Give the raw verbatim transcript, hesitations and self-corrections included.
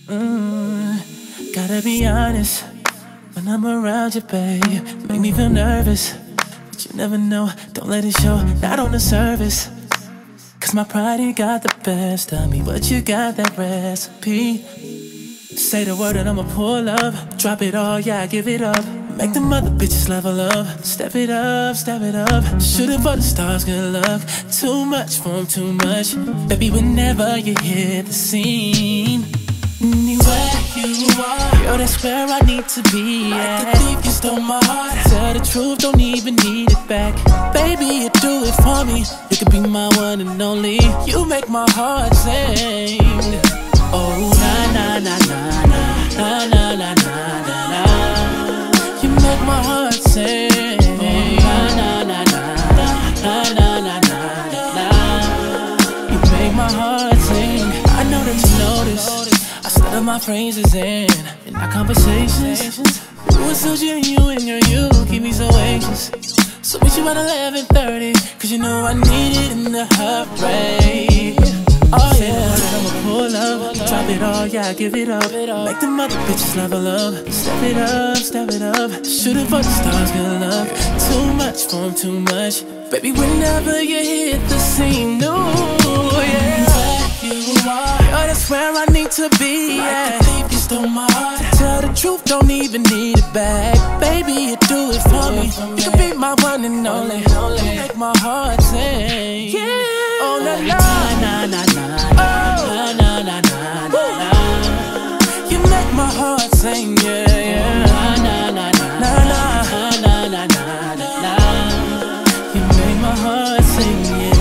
Mm, gotta be honest, when I'm around you, babe, make me feel nervous. But you never know, don't let it show, not on the surface. Cause my pride ain't got the best of me, but you got that recipe. Say the word and I'ma pull up. Drop it all, yeah, I give it up. Make them other bitches level up. Step it up, step it up. Shooting for the stars, good luck. Too much for 'em, too much. Baby, whenever you hit the scene, anywhere you are, girl, that's where I need to be at. Like a thief, you stole my heart. Tell the truth, don't even need it back. Baby, you do it for me. You could be my one and only. You make my heart sing. Oh, na na na na na na na na na na. You make my heart sing. Oh, na na na na na na na na na. You make my heart sing. I know that you notice. I stutter my phrases in in our conversations. Ooh, it's so genuine, girl, you keep me so anxious. So meet you at eleven thirty, cause you know I need it in the heartbreak. Oh yeah, I'ma pull up, drop it all, yeah, give it up. Make them other bitches level up. Step it up, step it up. Shooting for the stars, good luck. Too much for 'em, too much. Baby, whenever you hit the scene, no, yeah. Where you are, oh, that's where I need to be. Like yeah. A thief, you stole my heart. Tell the truth, don't even need it back. Baby, you do it for me. You can be my one and only. You make my heart sing. Yeah. Oh, na na na na na na na na na na. You make my heart sing, yeah, yeah. Na na na na na na na na na. You make my heart sing, yeah.